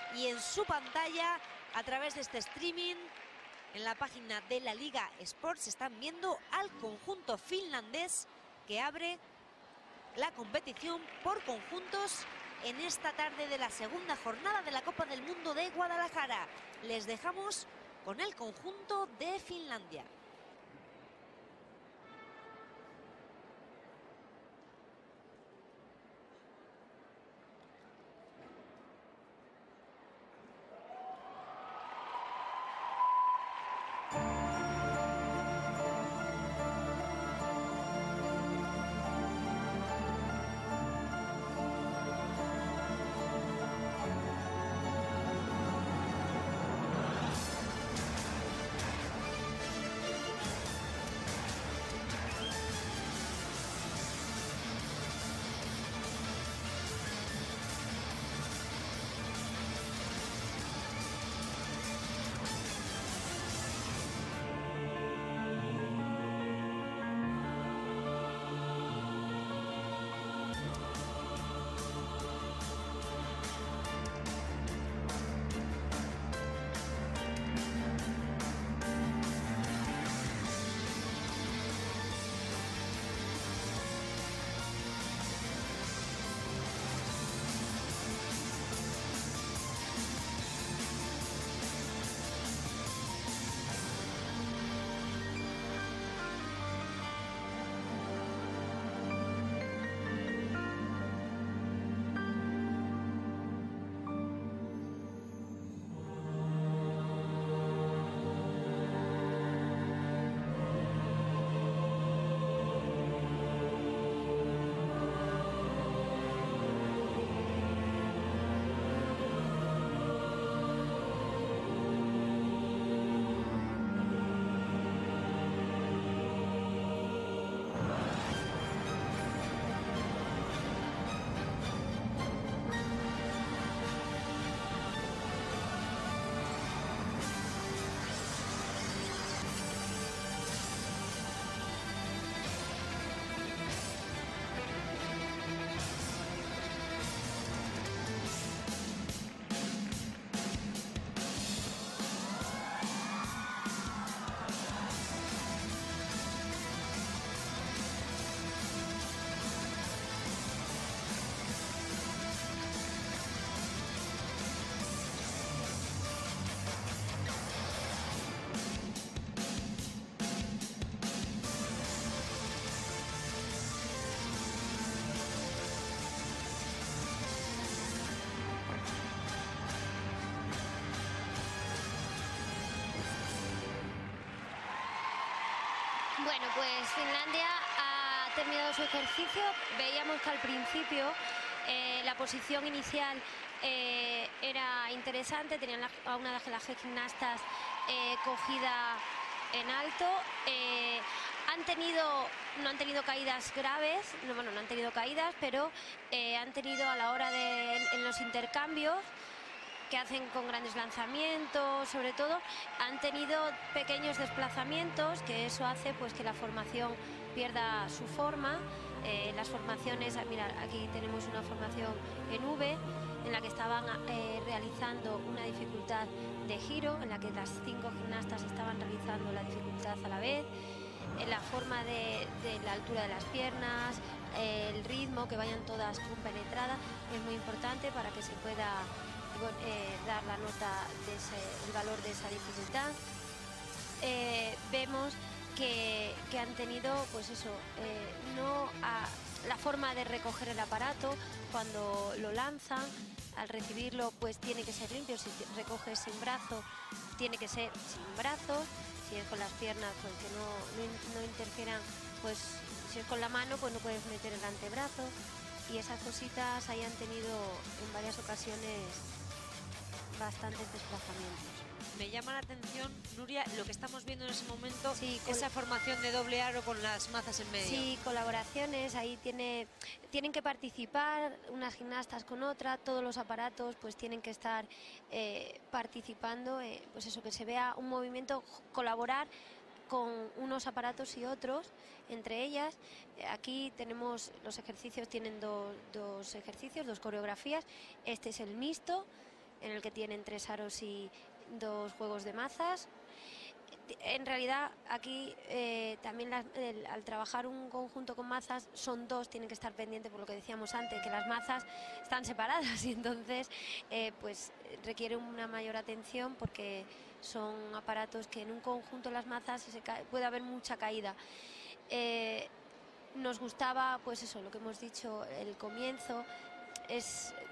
y en su pantalla a través de este streaming en la página de la Liga Sports están viendo al conjunto finlandés que abre la competición por conjuntos en esta tarde de la segunda jornada de la Copa del Mundo de Guadalajara. Les dejamos con el conjunto de Finlandia. Bueno, pues Finlandia ha terminado su ejercicio. Veíamos que al principio la posición inicial era interesante, tenían a una de las gimnastas cogida en alto. No han tenido caídas graves, no han tenido caídas, pero han tenido a la hora en los intercambios que hacen con grandes lanzamientos, sobre todo, han tenido pequeños desplazamientos, que eso hace pues que la formación pierda su forma. Las formaciones, mirad, aquí tenemos una formación en V, en la que estaban realizando una dificultad de giro, en la que las 5 gimnastas estaban realizando la dificultad a la vez. En la forma de la altura de las piernas, el ritmo, que vayan todas compenetradas, es muy importante para que se pueda dar la nota el valor de esa dificultad. Vemos que han tenido, pues eso, la forma de recoger el aparato cuando lo lanzan. Al recibirlo, pues tiene que ser limpio. Si recoges sin brazo, tiene que ser sin brazos. Si es con las piernas, pues que no interfieran, pues si es con la mano, pues no puedes meter el antebrazo. Y esas cositas ahí han tenido en varias ocasiones bastantes desplazamientos. Me llama la atención, Nuria, lo que estamos viendo en ese momento, sí, esa formación de doble aro con las mazas en medio. Sí, colaboraciones, ahí tienen que participar unas gimnastas con otra, todos los aparatos pues tienen que estar participando, pues eso, que se vea un movimiento, colaborar con unos aparatos y otros, entre ellas. Aquí tenemos los ejercicios, tienen dos ejercicios, 2 coreografías. Este es el mixto, en el que tienen 3 aros y 2 juegos de mazas. En realidad aquí también al trabajar un conjunto con mazas son 2, tienen que estar pendientes por lo que decíamos antes, que las mazas están separadas y entonces pues requiere una mayor atención porque son aparatos que en un conjunto las mazas puede haber mucha caída. Nos gustaba pues eso, lo que hemos dicho, el comienzo es